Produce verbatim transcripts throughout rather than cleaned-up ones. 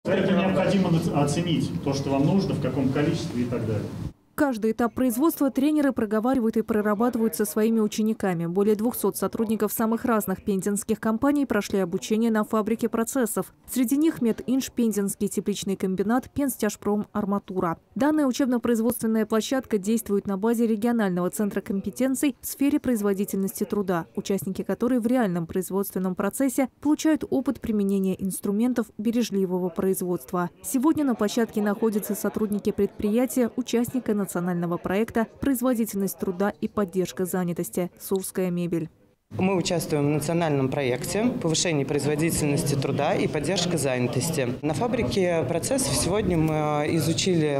Это необходимо оценить то, что вам нужно, в каком количестве и так далее. Каждый этап производства тренеры проговаривают и прорабатывают со своими учениками. Более двухсот сотрудников самых разных пензенских компаний прошли обучение на фабрике процессов. Среди них Мединж, Пензенский тепличный комбинат, Пензтяжпром, Арматура. Данная учебно-производственная площадка действует на базе регионального центра компетенций в сфере производительности труда, участники которой в реальном производственном процессе получают опыт применения инструментов бережливого производства. Сегодня на площадке находятся сотрудники предприятия, участника национального проекта «Производительность труда и поддержка занятости. Сурская мебель». Мы участвуем в национальном проекте повышения производительности труда и поддержка занятости. На фабрике процессов сегодня мы изучили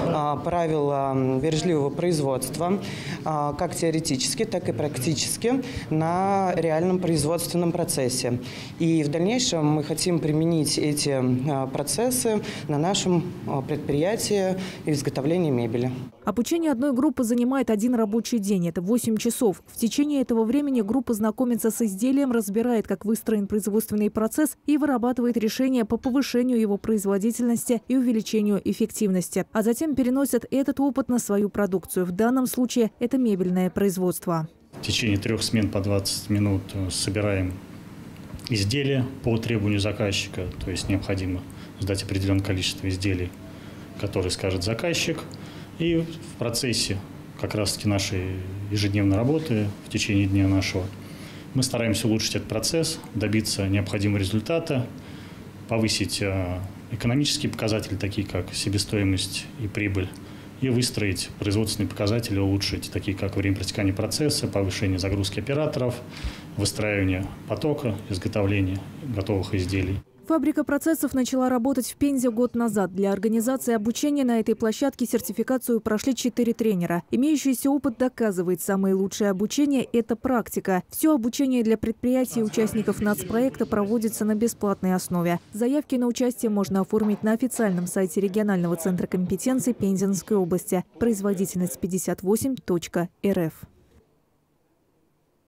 правила бережливого производства, как теоретически, так и практически, на реальном производственном процессе. И в дальнейшем мы хотим применить эти процессы на нашем предприятии изготовления мебели. Обучение одной группы занимает один рабочий день. Это восемь часов. В течение этого времени группа знакомится с изделием, разбирает, как выстроен производственный процесс и вырабатывает решения по повышению его производительности и увеличению эффективности. А затем переносят этот опыт на свою продукцию. В данном случае это мебельное производство. В течение трех смен по двадцать минут собираем изделия по требованию заказчика. То есть необходимо сдать определенное количество изделий, которые скажет заказчик. И в процессе как раз-таки нашей ежедневной работы, в течение дня нашего, мы стараемся улучшить этот процесс, добиться необходимого результата, повысить экономические показатели, такие как себестоимость и прибыль, и выстроить производственные показатели, улучшить, такие как время протекания процесса, повышение загрузки операторов, выстраивание потока, изготовления готовых изделий. Фабрика процессов начала работать в Пензе год назад. Для организации обучения на этой площадке сертификацию прошли четыре тренера. Имеющийся опыт доказывает, самое лучшее обучение – это практика. Все обучение для предприятий и участников нацпроекта проводится на бесплатной основе. Заявки на участие можно оформить на официальном сайте регионального центра компетенций Пензенской области производительность пятьдесят восемь точка эр эф.